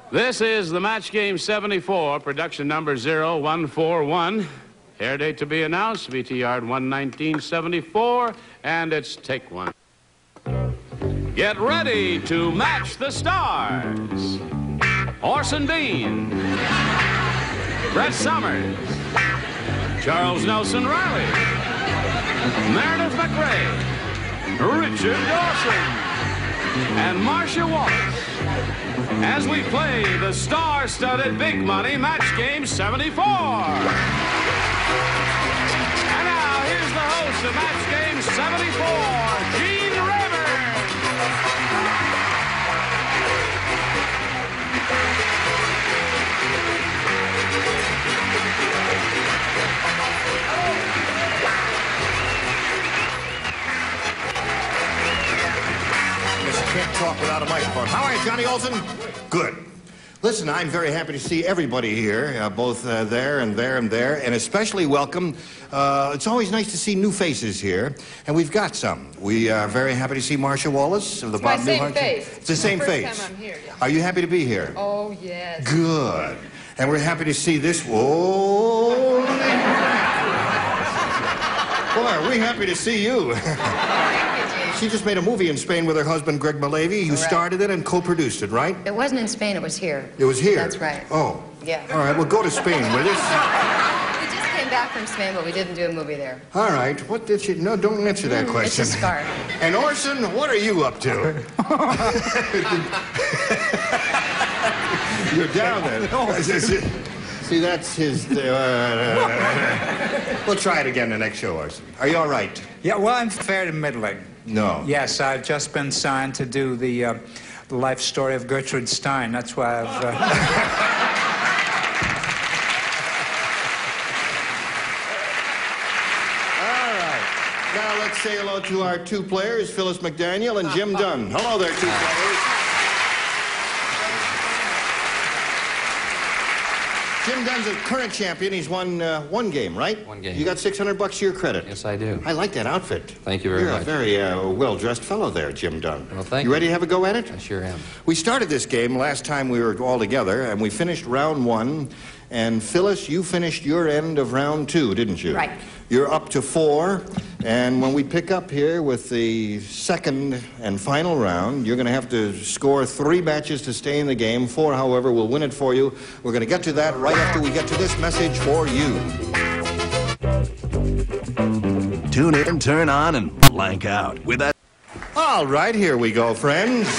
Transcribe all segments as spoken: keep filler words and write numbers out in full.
This is the Match Game seventy-four, production number zero one four one. Air date to be announced, V T Yard one nineteen seventy-four, and it's take one. Get ready to match the stars. Orson Bean, Brett Somers, Charles Nelson Riley, Meredith McRae, Richard Dawson, and Marcia Wallace, as we play the star-studded Big Money Match Game seventy-four. And now, here's the host of Match Game seventy-four, Gene Rayburn. Can't talk without a microphone. How are you, Johnny Olson? Good. Listen, I'm very happy to see everybody here, uh, both uh, there and there and there, and especially welcome. Uh, it's always nice to see new faces here, and we've got some. We are very happy to see Marcia Wallace of the It's Bob my same Newhart. face. It's the same First face. time I'm here, yeah. Are you happy to be here? Oh, yes. Good. And we're happy to see this. Whoa. Boy, are we happy to see you. She just made a movie in Spain with her husband, Greg Malavy. You Right. started it and co-produced it, right? It wasn't in Spain, it was here. It was here? That's right. Oh. Yeah. All right, well, go to Spain with us. We just came back from Spain, but we didn't do a movie there. All right, what did you... No, don't answer that Mm, question. It's a scar. And Orson, what are you up to? You're down there. See, that's his... Uh, we'll try it again the next show, Orson. Are you all right? Yeah, well, I'm fair to middling. No. Yes, I've just been signed to do the, uh, the life story of Gertrude Stein. That's why I've... Uh... All right. Now let's say hello to our two players, Phyllis McDaniel and Jim Dunn. Hello there, two players. Jim Dunn's a current champion. He's won uh, one game, right? One game. You got six hundred bucks to your credit. Yes, I do. I like that outfit. Thank you very You're much. You're a very uh, well-dressed fellow there, Jim Dunn. Well, thank you. you. ready to have a go at it? I sure am. We started this game last time we were all together, and we finished round one. And Phyllis, you finished your end of round two, didn't you? Right. You're up to four, and when we pick up here with the second and final round, you're going to have to score three matches to stay in the game. Four, however, will win it for you. We're going to get to that right after we get to this message for you. Tune in, turn on, and blank out with that. All right, here we go, friends.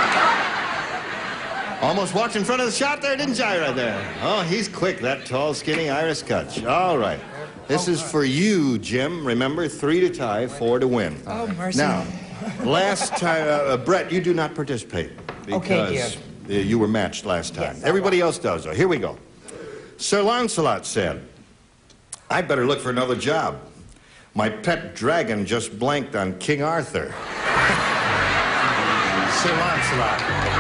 Almost walked in front of the shot there, didn't you, right there? Oh, he's quick, that tall, skinny Irish Kutch. All right. This is for you, Jim. Remember, three to tie, four to win. Oh, mercy. Now, last time, uh, Brett, you do not participate because dear. uh, you were matched last time. Yes, Everybody else does, though. Here we go. Sir Lancelot said, I'd better look for another job. My pet dragon just blanked on King Arthur. Sir Lancelot.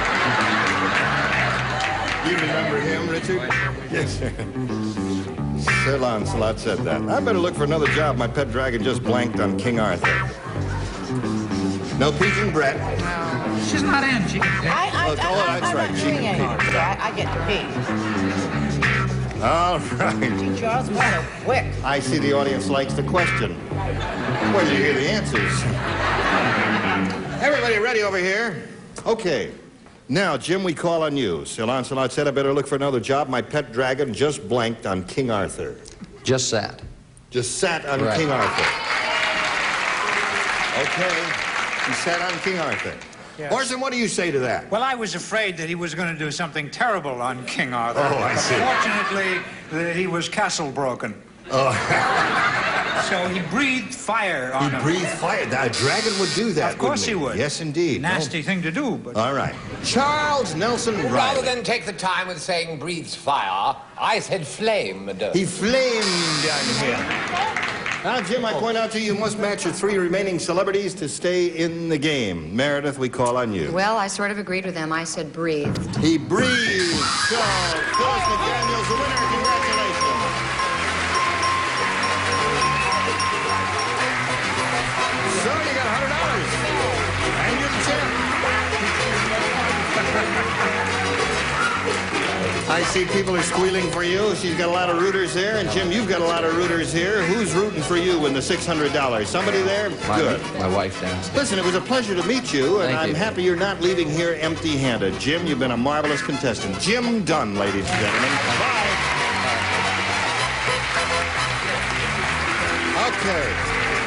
You remember him, Richard? Yes, sir. Sir Lancelot said that. I better look for another job. My pet dragon just blanked on King Arthur. No peeking, Brett. She's not in. She can I, I, Oh, I, oh, I, that's I'm right. not She doing can anything. peek. I, I get to peek. All right. Gee, Charles, what a quick. I see the audience likes the question. Where did you hear the answers? Everybody ready over here? Okay. Now, Jim, we call on you. Sir Lancelot said I better look for another job. My pet dragon just blanked on King Arthur. Just sat. Just sat on Right. King Arthur. Okay. He sat on King Arthur. Yes. Orson, what do you say to that? Well, I was afraid that he was going to do something terrible on King Arthur. Oh, I see. Fortunately, that he was castle broken. Oh. So he breathed fire on He him. breathed fire. A dragon would do that, Of course wouldn't he would. Yes, indeed. Nasty thing to do, but... Oh. All right. Charles Nelson Riley. Rather than take the time with saying breathes fire, I said flamed. He flamed on him. Now, Jim, I point out to you, you must match your three remaining celebrities to stay in the game. Meredith, we call on you. Well, I sort of agreed with them. I said breathe. He breathed. So, Phyllis McDaniel's the winner. Congratulations. So, you got one hundred dollars. And you're the champ. I see people are squealing for you. She's got a lot of rooters there. And Jim, you've got a lot of rooters here. Who's rooting for you in the six hundred dollars? Somebody there? My, Good. My wife downstairs. Listen, it was a pleasure to meet you, and Thank I'm you. happy you're not leaving here empty-handed. Jim, you've been a marvelous contestant. Jim Dunn, ladies and gentlemen. Bye. Okay.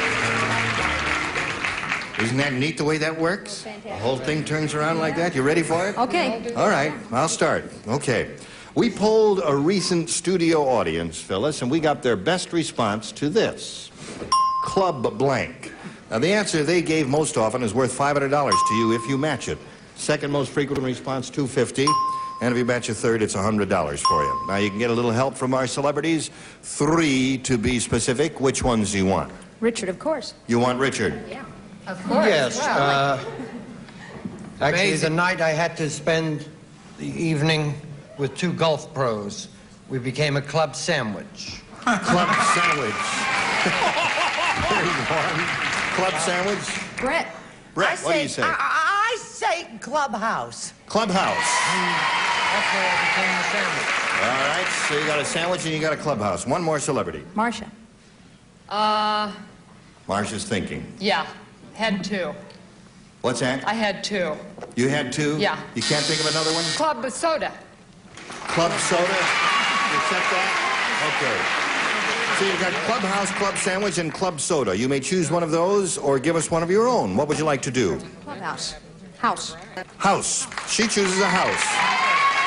Isn't that neat the way that works? Fantastic. The whole thing turns around like that. You ready for it? Okay. All right, I'll start. Okay. We polled a recent studio audience, Phyllis, and we got their best response to this. Club blank. Now, the answer they gave most often is worth five hundred dollars to you if you match it. Second most frequent response, two hundred fifty dollars. And if you match a third, it's one hundred dollars for you. Now, you can get a little help from our celebrities. Three, to be specific. Which ones do you want? Richard, of course. You want Richard? Yeah. Of course. Yes. Well, Uh, actually, Amazing. the night I had to spend the evening with two golf pros, we became a club sandwich. Club sandwich. Very warm. Club sandwich. Brett. Brett, what do you say? I, I, I say clubhouse. Clubhouse. That's where I became a sandwich. All right, so you got a sandwich and you got a clubhouse. One more celebrity. Marcia. Uh, Marcia's thinking. yeah. Had two. What's that? I had two. You had two? Yeah. You can't think of another one? Club soda. Club soda? You accept that? Okay. So you've got clubhouse, club sandwich, and club soda. You may choose one of those or give us one of your own. What would you like to do? Clubhouse. House. House. She chooses a house.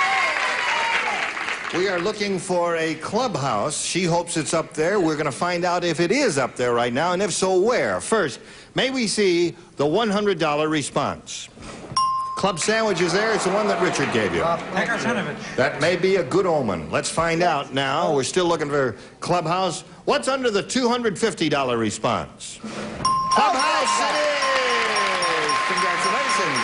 We are looking for a clubhouse. She hopes it's up there. We're going to find out if it is up there right now, and if so, where. First, may we see the one hundred dollar response? Club sandwich is there. It's the one that Richard gave you. Take our son of it. That may be a good omen. Let's find out now. We're still looking for clubhouse. What's under the two hundred fifty dollar response? Clubhouse it is! Congratulations.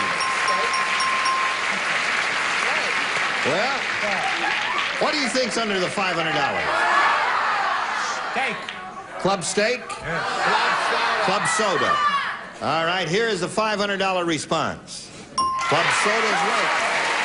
Well, what do you think's under the five hundred dollars? Steak. Club steak? Club soda. All right, here is the five hundred dollar response. Club soda's right.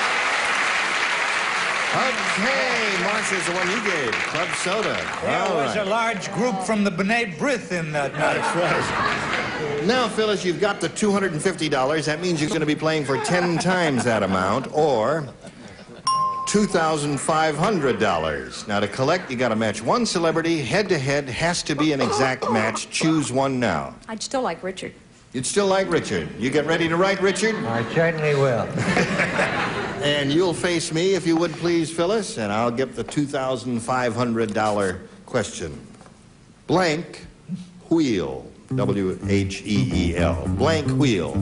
Okay, Marcia's the one you gave. Club soda. There All was right. a large group from the B'nai B'rith in that night. That's right. Now, Phyllis, you've got the two hundred fifty dollars. That means you're going to be playing for ten times that amount, or two thousand five hundred dollars. Now, to collect, you got to match one celebrity. Head-to-head has to be an exact match. Choose one now. I'd still like Richard. You'd still like Richard. You get ready to write, Richard? I certainly will. And you'll face me, if you would please, Phyllis, and I'll get the two thousand five hundred dollar question. Blank wheel. W H E E L. Blank wheel.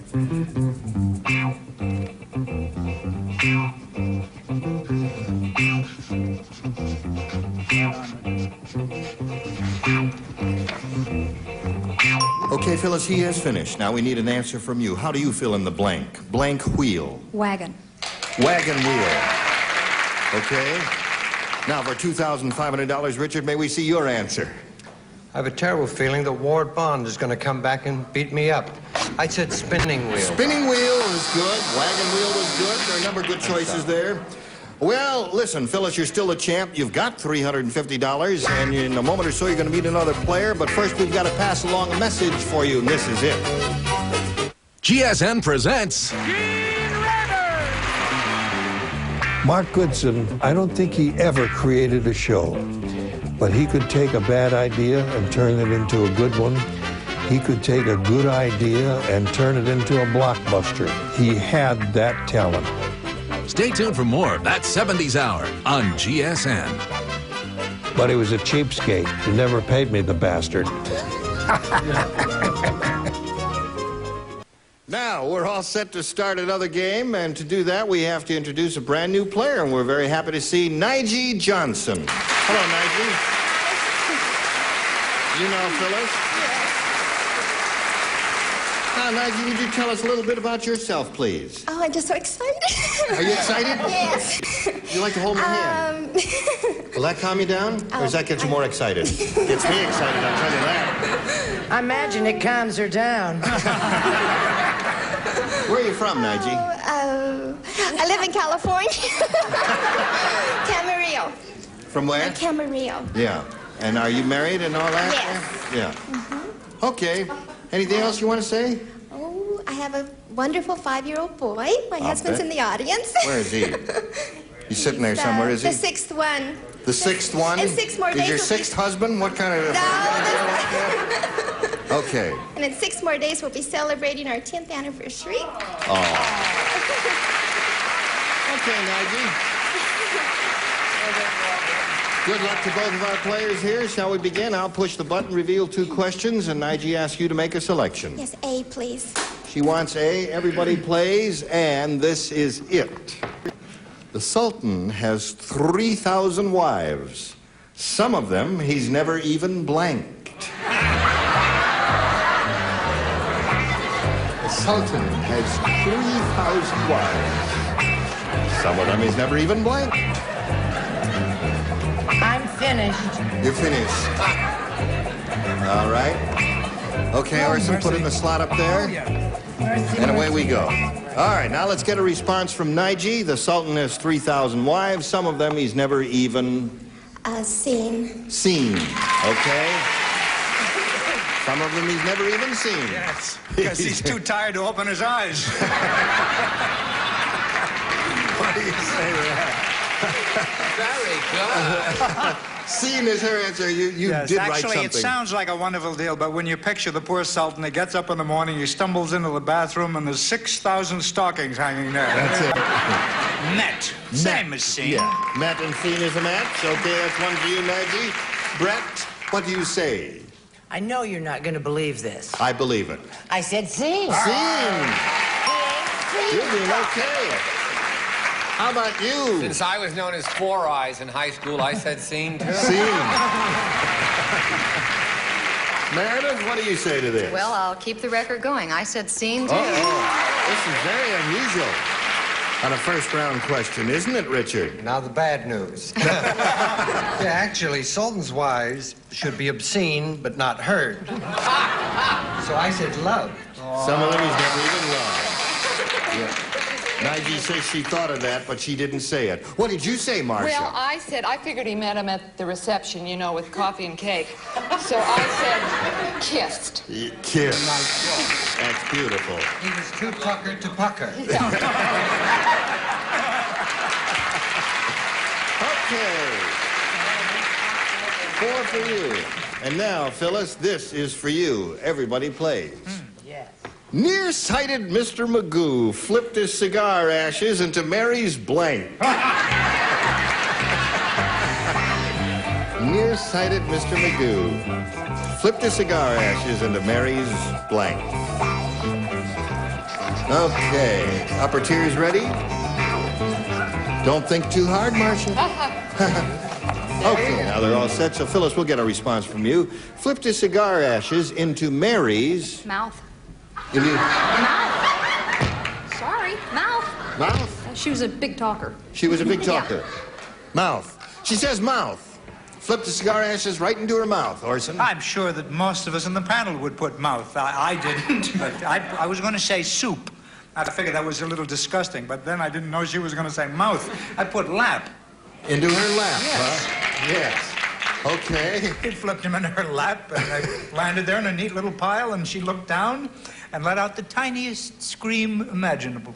Okay, Phyllis, he has finished. Now we need an answer from you. How do you fill in the blank? Blank wheel. Wagon. Wagon wheel. Okay. Now for two thousand five hundred dollars, Richard, may we see your answer? I have a terrible feeling that Ward Bond is going to come back and beat me up. I said spinning wheel. Spinning wheel is good. Wagon wheel was good. There are a number of good choices there. Well, listen, Phyllis, you're still a champ. You've got three hundred fifty dollars, and in a moment or so, you're going to meet another player. But first, we've got to pass along a message for you, and this is it. G S N presents Mark Goodson, I don't think he ever created a show, but he could take a bad idea and turn it into a good one. He could take a good idea and turn it into a blockbuster. He had that talent. Stay tuned for more of that seventies hour on G S N. But he was a cheapskate. He never paid me, the bastard. Now, we're all set to start another game, and to do that, we have to introduce a brand new player, and we're very happy to see Nige Johnson. Hello, Nige. You know Phyllis? Now, Nige, would you tell us a little bit about yourself, please? Oh, I'm just so excited. Are you excited? Yes. You like to hold my hand? Um, Will that calm you down? Or does that get you more excited? Gets me excited, I'll tell you that. I imagine it calms her down. Where are you from, Nige? uh, I live in California. From where? Camarillo. Yeah. And are you married and all that? Yes. Yeah. Mm-hmm. Okay. Anything else you want to say? Oh, I have a wonderful five-year-old boy. My I'll husband's bet. in the audience. Where is he? He's sitting there He's, somewhere, uh, is he? The sixth one. The sixth one? And six more Is days your will sixth be... husband? What kind of... No, Okay. and in six more days, we'll be celebrating our tenth anniversary. Oh. Okay, Nigel. Good luck to both of our players here. Shall we begin? I'll push the button, reveal two questions, and Nigel asks you to make a selection. Yes, A, please. She wants A. Everybody plays, and this is it. The Sultan has three thousand wives. Some of them he's never even blanked. The Sultan has three thousand wives. Some of them he's never even blanked. I'm finished. You're finished. All right. Okay, Orson, put it in the slot up there. And away we go. All right, now let's get a response from Nige. The Sultan has three thousand wives. Some of them he's never even... Uh, scene. Seen. Okay? Some of them he's never even seen. Yes, because he's too tired to open his eyes. What do you say to that? Very good. Seen is her answer. You, you Yes, did actually, write something. it sounds like a wonderful deal, but when you picture the poor Sultan, he gets up in the morning, he stumbles into the bathroom, and there's six thousand stockings hanging there. That's it. Met. Same as seen. Yeah. Met and seen is a match. Okay, that's one for you, Maggie. Brett, what do you say? I know you're not going to believe this. I believe it. I said scene. Seen. You're doing okay. How about you? Since I was known as Four Eyes in high school, I said scene too. Seen. Meredith, what do you say to this? Well, I'll keep the record going. I said scene, too. Uh-oh. This is very unusual. On a first-round question, isn't it, Richard? Now the bad news. Yeah, actually, Sultan's wives should be obscene but not heard. So I said loved. Some of them he's never even loved. Yeah. Nige says she thought of that, but she didn't say it. What did you say, Marcia? Well, I said, I figured he met him at the reception, you know, with coffee and cake. So I said, kissed. Y- Kiss. That's beautiful. He was too pucker to pucker. Okay. Four for you. And now, Phyllis, this is for you. Everybody plays. Yes. Nearsighted Mister Magoo flipped his cigar ashes into Mary's blank. Nearsighted Mister Magoo flipped his cigar ashes into Mary's blank. Okay. Upper tiers ready? Don't think too hard, Marcia. Okay, now they're all set. So, Phyllis, we'll get a response from you. Flipped his cigar ashes into Mary's... Mouth. Into... Mouth. Sorry, mouth. Mouth? She was a big talker. She was a big talker. Mouth. She says mouth. Flipped the cigar ashes right into her mouth, Orson. I'm sure that most of us in the panel would put mouth. I, I didn't, but I, I was going to say soup. I figured that was a little disgusting, but then I didn't know she was going to say mouth. I put lap. Into her lap, Yes. huh? Yes. Okay. It flipped him in her lap, and I landed there in a neat little pile, and she looked down and let out the tiniest scream imaginable.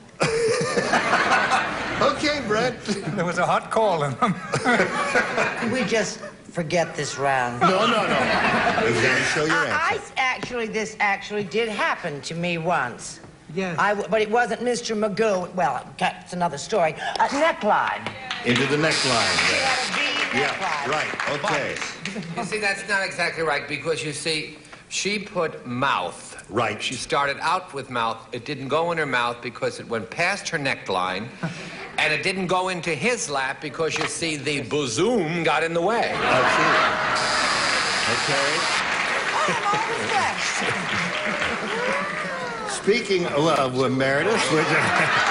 Okay, Brett. There was a hot call in them. Could we just forget this round? No, no, no. We've got to show your answer. I, I actually, this actually did happen to me once. Yes. I w but it wasn't Mister Magoo. Well, that's another story. A neckline. Into the neckline there. Yeah, Yeah, right. Okay. You see, that's not exactly right, because you see, she put mouth. Right. She started out with mouth. It didn't go in her mouth because it went past her neckline. And it didn't go into his lap because, you see, the bosom got in the way. That's it. Okay. Speaking of uh, Meredith, would you...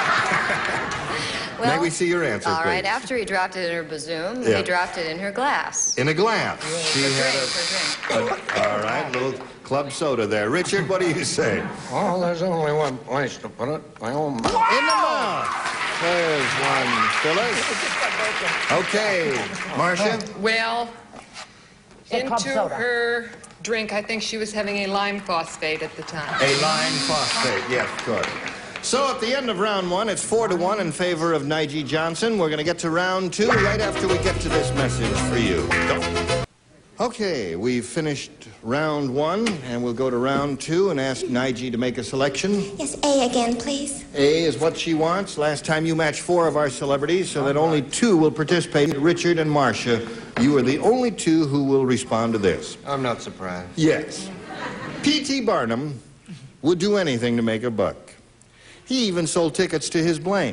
Well, May we see your answer, all right, please? after he dropped it in her bosom, Yeah. he dropped it in her glass. In a glass. She For had drink, for drink. a, a... All right, little club soda there. Richard, what do you say? Well, there's only one place to put it. My own mouth. In the mouth. There's one, Phyllis. Okay, Marcia? Well, Say club into soda. her drink, I think she was having a lime phosphate at the time. A lime phosphate, yes, good. So at the end of round one, it's four to one in favor of Nige Johnson. We're going to get to round two right after we get to this message for you. Go. Okay, we've finished round one, and we'll go to round two and ask Nige to make a selection. Yes, A again, please. A is what she wants. Last time you matched four of our celebrities, so that only two will participate. Richard and Marcia, you are the only two who will respond to this. I'm not surprised. Yes. P T Barnum would do anything to make a buck. He even sold tickets to his blank.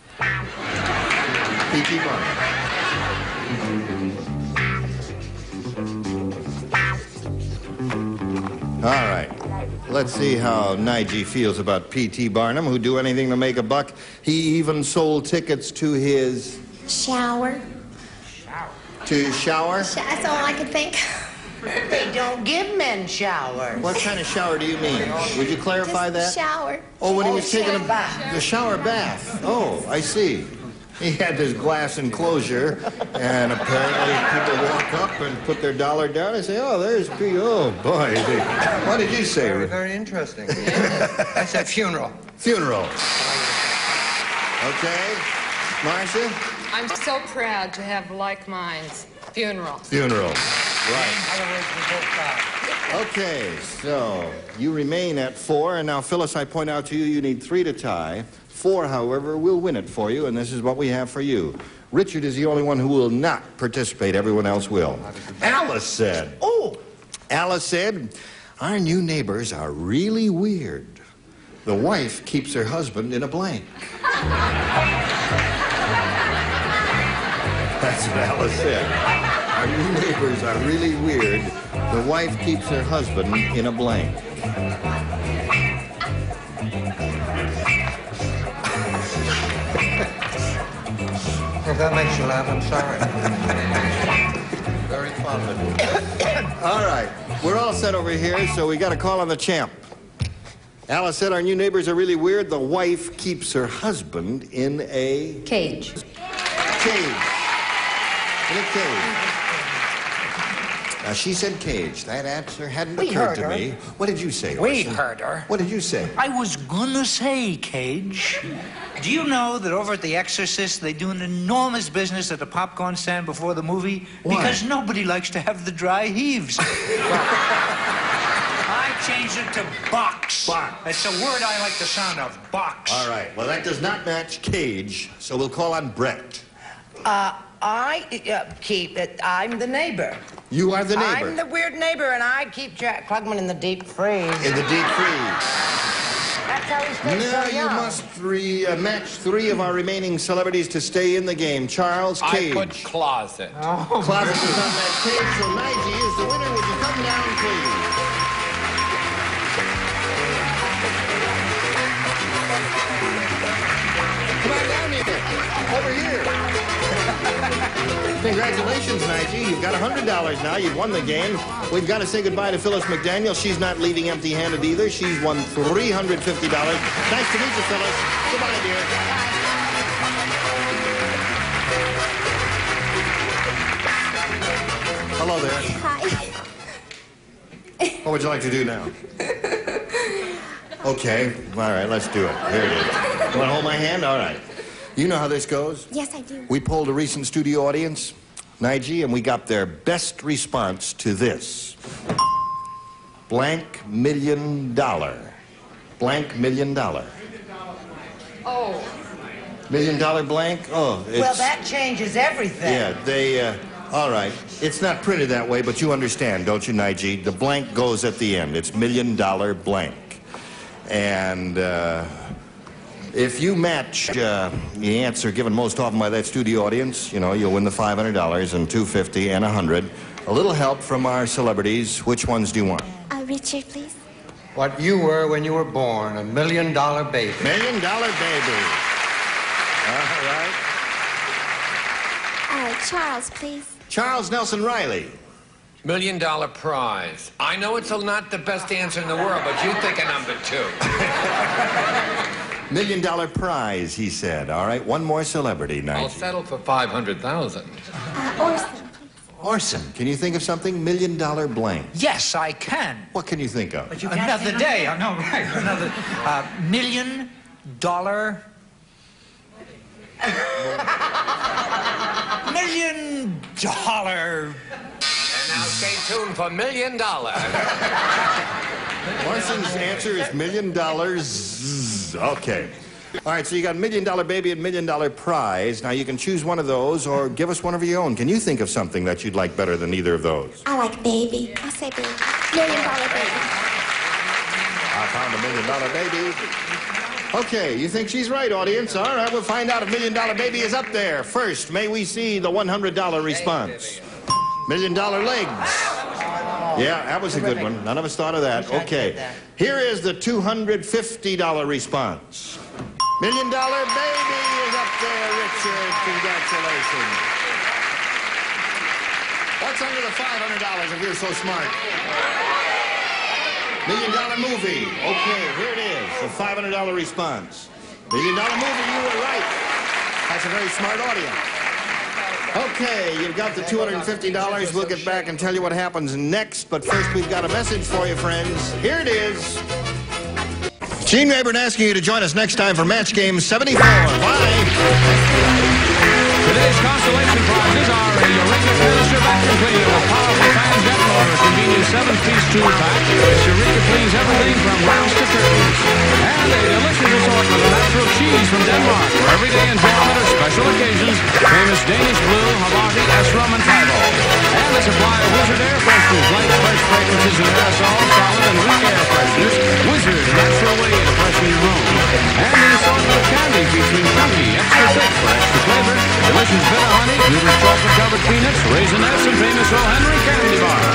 P T Barnum. All right. Let's see how Nige feels about P T Barnum, who'd do anything to make a buck. He even sold tickets to his... Shower. To his shower? That's all I could think. They don't give men showers. What kind of shower do you mean? Would you clarify that? Just shower. Oh, when he Oh, was taking a shower bath. the shower bath. Oh, I see. He had this glass enclosure, and apparently people walk up and put their dollar down and say, "Oh, there's P. Oh, boy." What did you say? Very, very interesting. I said funeral. Funeral. Okay, Marcia. I'm so proud to have like minds. Funeral. Funeral. Right. In other words, we both died. Okay, so you remain at four, and now, Phyllis, I point out to you, you need three to tie. Four, however, will win it for you, and this is what we have for you. Richard is the only one who will not participate. Everyone else will. Alice said. Oh. Alice said, our new neighbors are really weird. The wife keeps her husband in a blank. That's what Alice said. Our new neighbors are really weird. The wife keeps her husband in a blank. If that makes you laugh, I'm sorry. Very fond of it. All right. We're all set over here, so we got a call on the champ. Alice said our new neighbors are really weird. The wife keeps her husband in a... Cage. Cage. In a cage. Now, she said cage. That answer hadn't We occurred heard to her. me. What did you say, We Orson? heard her. What did you say? I was gonna say, Cage. Do you know that over at The Exorcist, they do an enormous business at the popcorn stand before the movie? Why? Because nobody likes to have the dry heaves. I changed it to box. Box. It's a word I like the sound of, box. All right. Well, that does not match cage, so we'll call on Brett. Uh, I uh, keep it. I'm the neighbor. You are the neighbor. I'm the weird neighbor, and I keep Jack Klugman in the deep freeze. In the deep freeze. That's how he stays Now so you young. must three, uh, match three of our remaining celebrities to stay in the game. Charles Cage. I put closet. Closet does not match Cage, so Nige is the winner. Would you come down, please? Come on down here. Over here. Congratulations, Nige. You've got one hundred dollars now. You've won the game. We've got to say goodbye to Phyllis McDaniel. She's not leaving empty-handed either. She's won three hundred fifty dollars. Nice to meet you, Phyllis. Goodbye, dear. Hello there. Hi. What would you like to do now? Okay. All right, let's do it. Here it is. You want to hold my hand? All right. You know how this goes? Yes, I do. We polled a recent studio audience, Nige, and we got their best response to this. Blank million dollar. Blank million dollar. Oh. Million dollar blank? Oh, it's... Well, that changes everything. Yeah, they, uh... All right. It's not printed that way, but you understand, don't you, Nige? The blank goes at the end. It's million dollar blank. And, uh... if you match uh, the answer given most often by that studio audience, you know, you'll win the five hundred dollars and two hundred fifty dollars and one hundred dollars. A little help from our celebrities. Which ones do you want? Uh, Richard, please. What you were when you were born, a million dollar baby. Million dollar baby. All right. Uh, Charles, please. Charles Nelson Riley. Million dollar prize. I know it's not the best answer in the world, but you think a number two. Million dollar prize, he said. All right, one more celebrity, I'll Nigel. settle for five hundred thousand. Uh, Orson. Orson, can you think of something? Million dollar blank. Yes, I can. What can you think of? But you can't Another think day. of I know, right. Another uh, million dollar. million dollar. And now stay tuned for Million Dollar. Orson's answer is million dollars. Okay. All right, so you got Million Dollar Baby and Million Dollar Prize. Now you can choose one of those or give us one of your own. Can you think of something that you'd like better than either of those? I like baby. I'll say baby. Million dollar baby. I found a Million Dollar Baby. Okay, you think she's right, audience? All right, we'll find out if Million Dollar Baby is up there. First, may we see the one hundred dollar response? Million Dollar Legs. Yeah, that was a good one. None of us thought of that. Okay. Here is the two hundred fifty dollar response. Million Dollar Baby is up there, Richard. Congratulations. What's under the five hundred dollars if you're so smart? Million Dollar Movie. Okay, here it is, the five hundred dollar response. Million Dollar Movie, you were right. That's a very smart audience. Okay, you've got the two hundred fifty dollars. We'll get back and tell you what happens next. But first, we've got a message for you, friends. Here it is. Gene Rayburn asking you to join us next time for Match Game seventy-four. Bye. Today's consolation prizes are a Eureka Finisher vacuum cleaner with powerful fan jet motor, convenient seven-piece two-pack. This Eureka cleans everything from rounds to curtains. And a delicious assortment of natural cheese from Denmark for everyday enjoyment or special occasions. Famous Danish Blue, Havarti, Esrom, and Tyvo. And a supply of Wizard air fresheners, light fresh fragrances and aerosols, solid and weak air fresheners. Wizard, a natural way to freshen your room. And an assortment of candy featuring chunky, extra thick for extra flavor. Delicious bitter honey, Gruber's chocolate-covered peanuts, Raisinets, and famous O. Henry candy bar.